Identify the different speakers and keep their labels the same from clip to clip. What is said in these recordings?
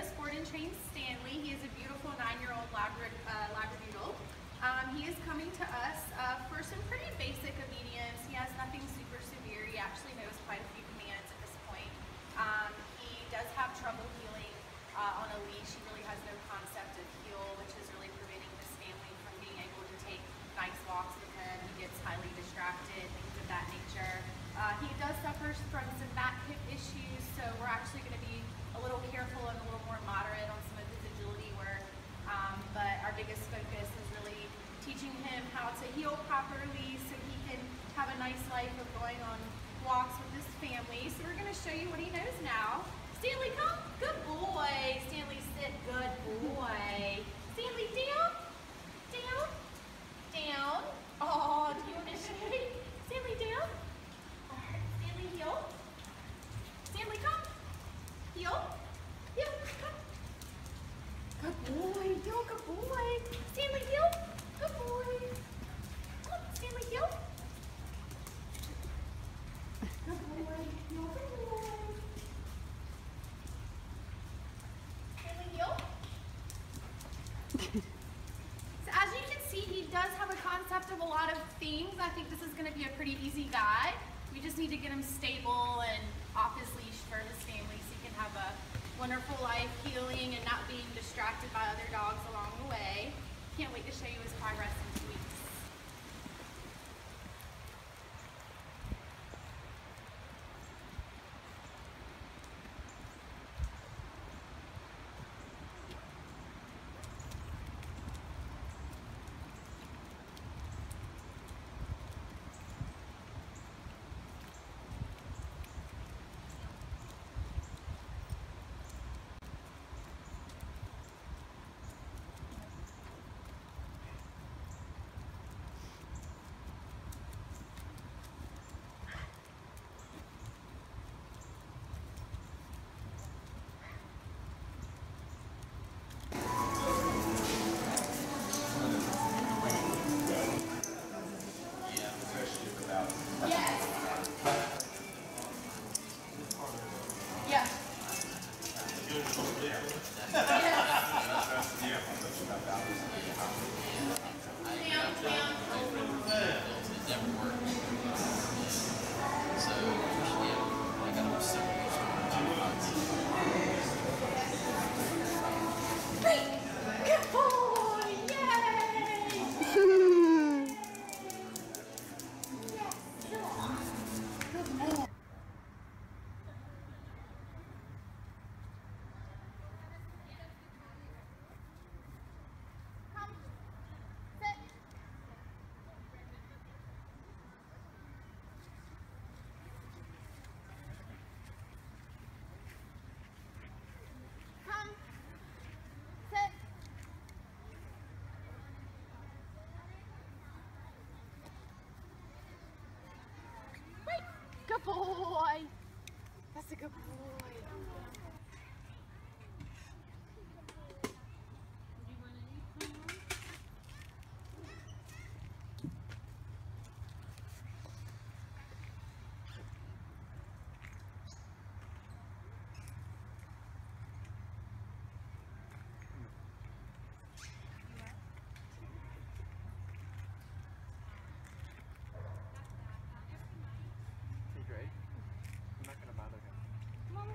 Speaker 1: newest board and trained Stanley. He is a beautiful 9-year-old Labradoodle. He is coming to us for some pretty basic obedience. He has nothing super severe. He actually knows quite a few commands at this point. He does have trouble heeling on a leash. He really has no concept of heel, which is really preventing this family from being able to take nice walks with him. He gets highly distracted, things of that nature. He does suffer from some back hip issues, so we're actually going to be a little careful and a little more moderate on some of his agility work. But our biggest focus is really teaching him how to heel properly so he can have a nice life of going on walks with his family. So we're going to show you what he knows now. Stanley, come. Good boy. Stanley, sit. Good boy. Stanley, down. Down. Down. Oh, do you want to shake? Stanley, down. All right. Stanley, heel. Stanley, come. Heel. Heel. Come. Good boy. Heel. Good boy. Stanley, heel. Good boy. Come. Stanley, heel. Good boy. Heel. Good boy. Stanley, heel. So as you can see, he does have a concept of a lot of things. I think this is going to be a pretty easy guide. We just need to get him stable and off his leash for his family so he can have a wonderful life, healing and not being distracted by other dogs along the way. Can't wait to show you his progress in 2 weeks. Good boy. That's a good boy.
Speaker 2: Great. I'm not gonna bother him.
Speaker 1: Come on,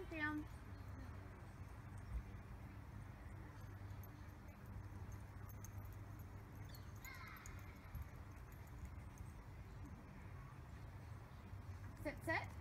Speaker 1: Sit down. Sit, sit.